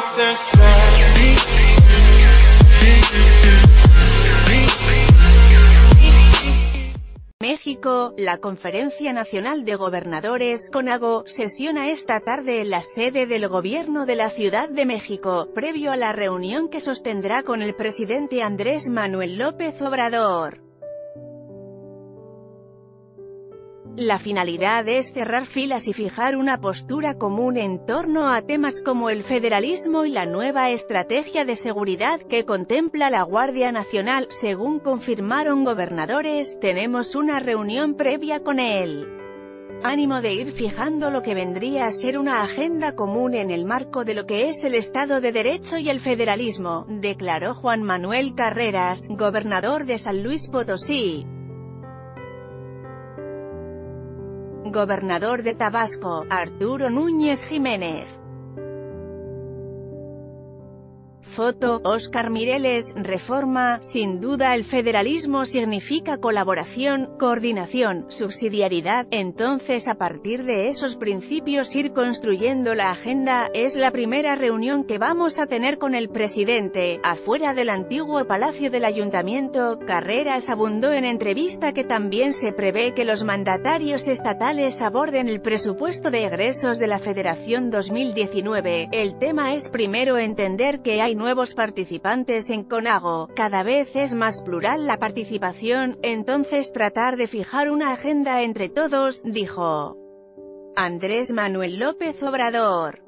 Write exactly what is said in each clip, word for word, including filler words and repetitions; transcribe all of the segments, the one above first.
México, la Conferencia Nacional de Gobernadores, CONAGO, sesiona esta tarde en la sede del Gobierno de la Ciudad de México, previo a la reunión que sostendrá con el presidente Andrés Manuel López Obrador. La finalidad es cerrar filas y fijar una postura común en torno a temas como el federalismo y la nueva estrategia de seguridad que contempla la Guardia Nacional. Según confirmaron gobernadores, tenemos una reunión previa con él. Ánimo de ir fijando lo que vendría a ser una agenda común en el marco de lo que es el Estado de Derecho y el federalismo, declaró Juan Manuel Carreras, gobernador de San Luis Potosí. Gobernador de Tabasco, Arturo Núñez Jiménez. Foto, Óscar Mireles, Reforma. Sin duda el federalismo significa colaboración, coordinación, subsidiariedad. Entonces, a partir de esos principios ir construyendo la agenda. Es la primera reunión que vamos a tener con el presidente, afuera del antiguo Palacio del Ayuntamiento. Carreras abundó en entrevista que también se prevé que los mandatarios estatales aborden el presupuesto de egresos de la Federación dos mil diecinueve. El tema es primero entender que hay nuevos participantes en CONAGO, cada vez es más plural la participación, entonces tratar de fijar una agenda entre todos, dijo Andrés Manuel López Obrador.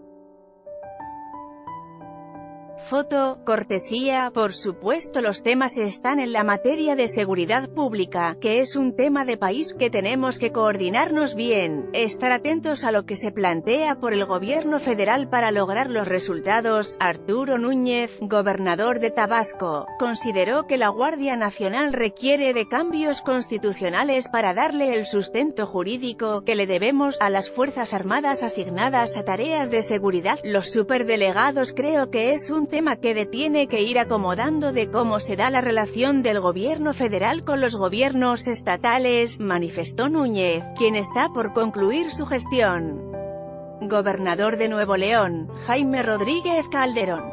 Foto, cortesía. Por supuesto los temas están en la materia de seguridad pública, que es un tema de país que tenemos que coordinarnos bien, estar atentos a lo que se plantea por el gobierno federal para lograr los resultados. Arturo Núñez, gobernador de Tabasco, consideró que la Guardia Nacional requiere de cambios constitucionales para darle el sustento jurídico que le debemos a las Fuerzas Armadas asignadas a tareas de seguridad. Los superdelegados creo que es un tema que tiene que ir acomodando de cómo se da la relación del gobierno federal con los gobiernos estatales, manifestó Núñez, quien está por concluir su gestión. Gobernador de Nuevo León, Jaime Rodríguez Calderón.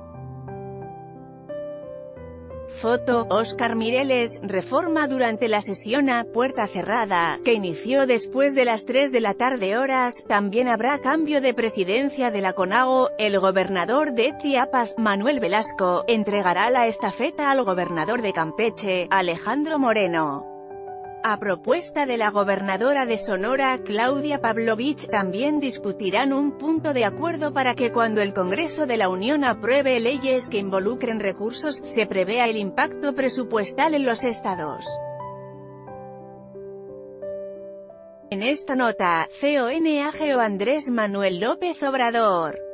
Foto, Óscar Mireles, Reforma. Durante la sesión a puerta cerrada, que inició después de las tres de la tarde horas, también habrá cambio de presidencia de la CONAGO. El gobernador de Chiapas, Manuel Velasco, entregará la estafeta al gobernador de Campeche, Alejandro Moreno. A propuesta de la gobernadora de Sonora, Claudia Pavlovich, también discutirán un punto de acuerdo para que cuando el Congreso de la Unión apruebe leyes que involucren recursos, se prevea el impacto presupuestal en los estados. En esta nota, C O N A G O Andrés Manuel López Obrador.